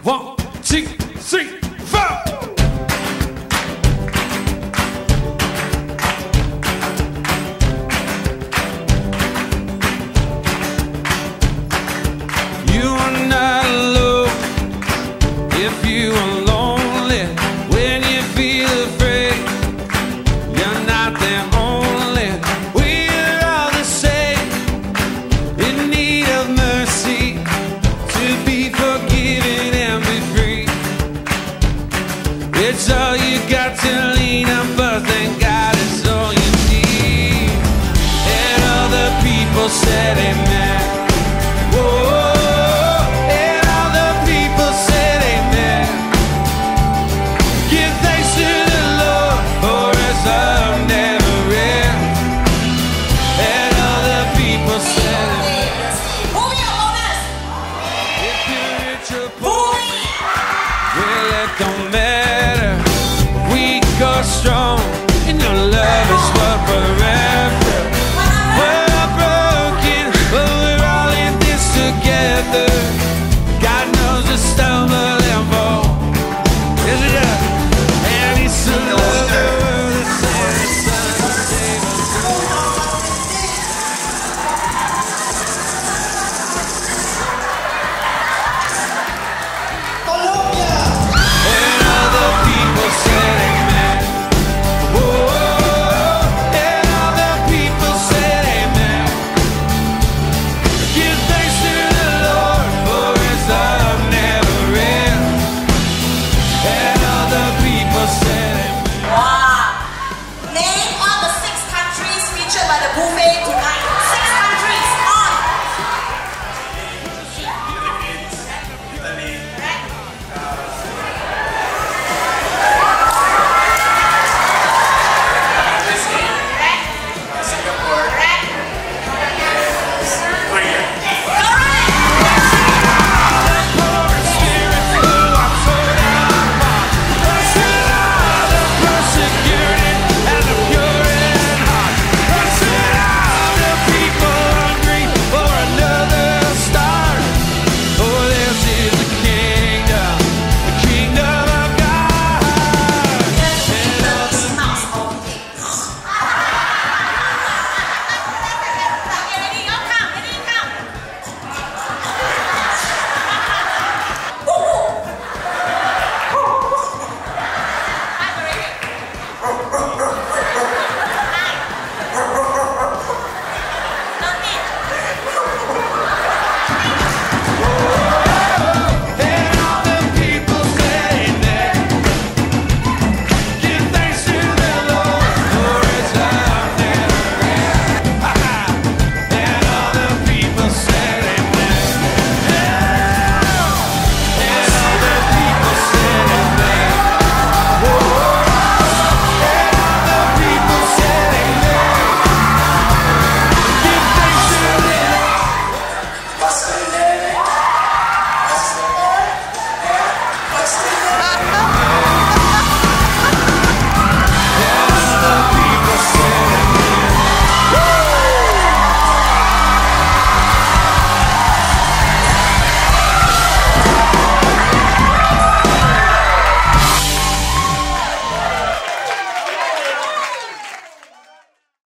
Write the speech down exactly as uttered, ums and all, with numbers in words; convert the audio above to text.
One, two, three, four. You are not alone if you are lonely. When you feel afraid, you're not the only. We're all the same, in need of mercy, to be forgiven and be free. It's all you got to lean on, but thank God it's all you need. And all the people said amen. Whoa. Strong, and your love is what we're